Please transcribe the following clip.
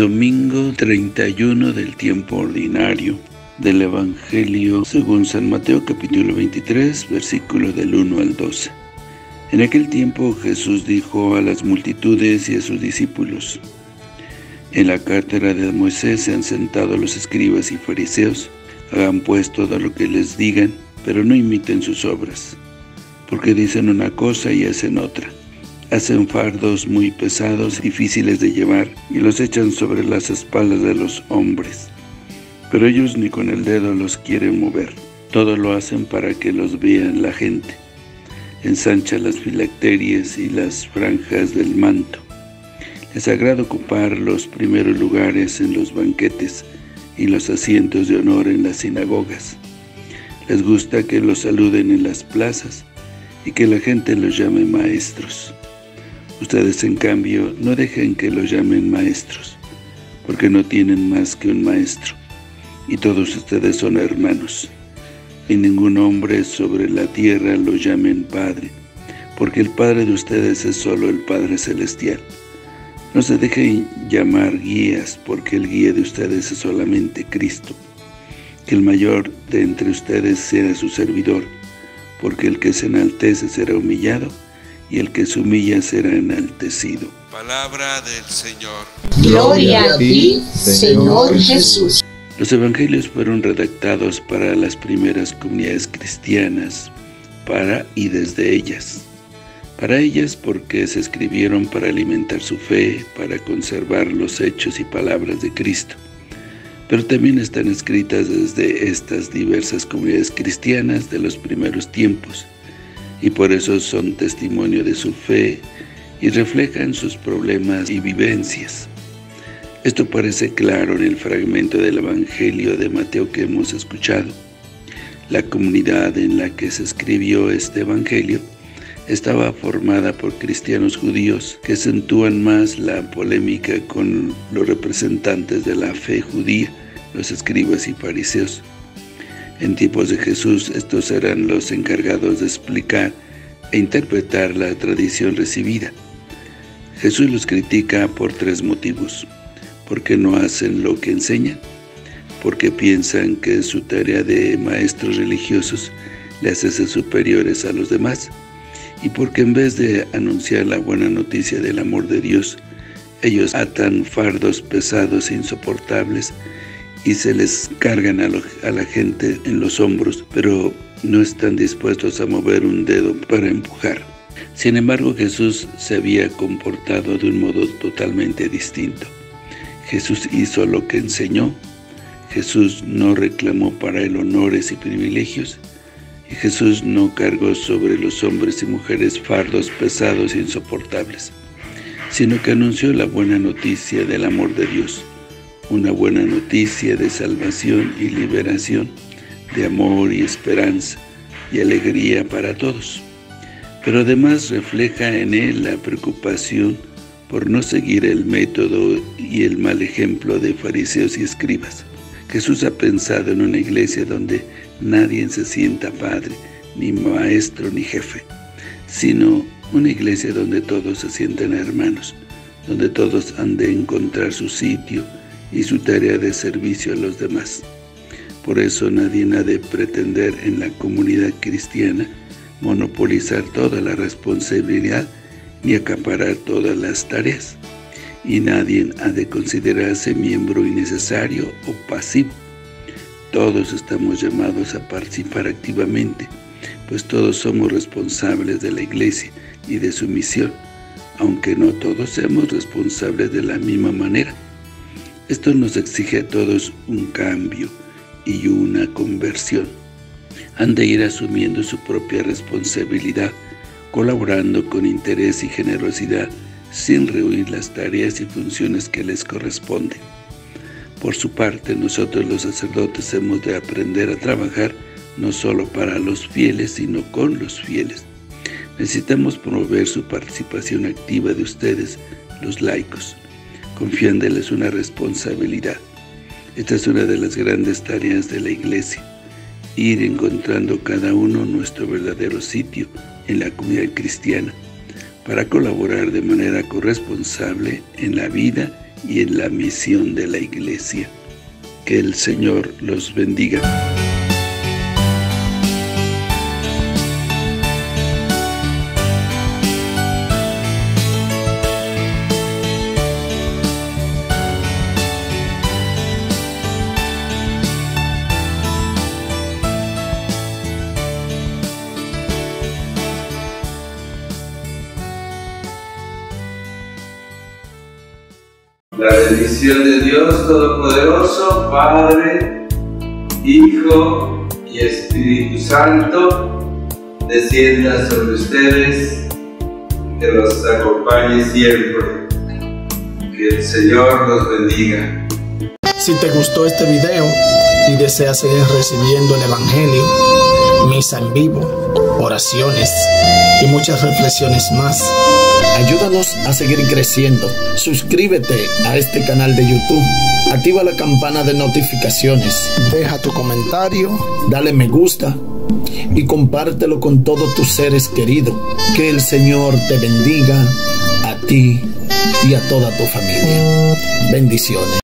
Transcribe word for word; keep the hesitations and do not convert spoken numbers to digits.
Domingo treinta y uno del tiempo ordinario del Evangelio según San Mateo, capítulo veintitrés, versículos del uno al doce. En aquel tiempo Jesús dijo a las multitudes y a sus discípulos: en la cátedra de Moisés se han sentado los escribas y fariseos. Hagan pues todo lo que les digan, pero no imiten sus obras, porque dicen una cosa y hacen otra. Hacen fardos muy pesados, difíciles de llevar, y los echan sobre las espaldas de los hombres. Pero ellos ni con el dedo los quieren mover. Todo lo hacen para que los vean la gente. Ensanchan las filacterias y las franjas del manto. Les agrada ocupar los primeros lugares en los banquetes y los asientos de honor en las sinagogas. Les gusta que los saluden en las plazas y que la gente los llame maestros. Ustedes, en cambio, no dejen que los llamen maestros, porque no tienen más que un maestro, y todos ustedes son hermanos. Y ningún hombre sobre la tierra lo llamen Padre, porque el Padre de ustedes es solo el Padre Celestial. No se dejen llamar guías, porque el guía de ustedes es solamente Cristo. Que el mayor de entre ustedes sea su servidor, porque el que se enaltece será humillado, y el que se humilla será enaltecido. Palabra del Señor. Gloria a ti, Señor Jesús. Los evangelios fueron redactados para las primeras comunidades cristianas, para y desde ellas. Para ellas porque se escribieron para alimentar su fe, para conservar los hechos y palabras de Cristo. Pero también están escritas desde estas diversas comunidades cristianas de los primeros tiempos, y por eso son testimonio de su fe y reflejan sus problemas y vivencias. Esto parece claro en el fragmento del Evangelio de Mateo que hemos escuchado. La comunidad en la que se escribió este Evangelio estaba formada por cristianos judíos que acentúan más la polémica con los representantes de la fe judía, los escribas y fariseos. En tiempos de Jesús, estos eran los encargados de explicar e interpretar la tradición recibida. Jesús los critica por tres motivos: porque no hacen lo que enseñan, porque piensan que su tarea de maestros religiosos les hace superiores a los demás, y porque en vez de anunciar la buena noticia del amor de Dios, ellos atan fardos pesados e insoportables y se les cargan a, lo, a la gente en los hombros, pero no están dispuestos a mover un dedo para empujar. Sin embargo, Jesús se había comportado de un modo totalmente distinto. Jesús hizo lo que enseñó. Jesús no reclamó para él honores y privilegios, y Jesús no cargó sobre los hombres y mujeres fardos pesados e insoportables, sino que anunció la buena noticia del amor de Dios, una buena noticia de salvación y liberación, de amor y esperanza y alegría para todos. Pero además refleja en él la preocupación por no seguir el método y el mal ejemplo de fariseos y escribas. Jesús ha pensado en una iglesia donde nadie se sienta padre, ni maestro, ni jefe, sino una iglesia donde todos se sientan hermanos, donde todos han de encontrar su sitio y su tarea de servicio a los demás. Por eso nadie ha de pretender en la comunidad cristiana monopolizar toda la responsabilidad ni acaparar todas las tareas, y nadie ha de considerarse miembro innecesario o pasivo. Todos estamos llamados a participar activamente, pues todos somos responsables de la iglesia y de su misión, aunque no todos seamos responsables de la misma manera. Esto nos exige a todos un cambio y una conversión. Han de ir asumiendo su propia responsabilidad, colaborando con interés y generosidad, sin rehuir las tareas y funciones que les corresponden. Por su parte, nosotros los sacerdotes hemos de aprender a trabajar no solo para los fieles, sino con los fieles. Necesitamos promover su participación activa de ustedes, los laicos, confiándoles una responsabilidad. Esta es una de las grandes tareas de la Iglesia, ir encontrando cada uno nuestro verdadero sitio en la comunidad cristiana, para colaborar de manera corresponsable en la vida y en la misión de la Iglesia. Que el Señor los bendiga. La bendición de Dios Todopoderoso, Padre, Hijo y Espíritu Santo, descienda sobre ustedes, que los acompañe siempre. Que el Señor los bendiga. Si te gustó este video y deseas seguir recibiendo el Evangelio, misa en vivo, oraciones y muchas reflexiones más, ayúdanos a seguir creciendo. Suscríbete a este canal de YouTube, activa la campana de notificaciones, deja tu comentario, dale me gusta y compártelo con todos tus seres queridos. Que el Señor te bendiga a ti y a toda tu familia. Bendiciones.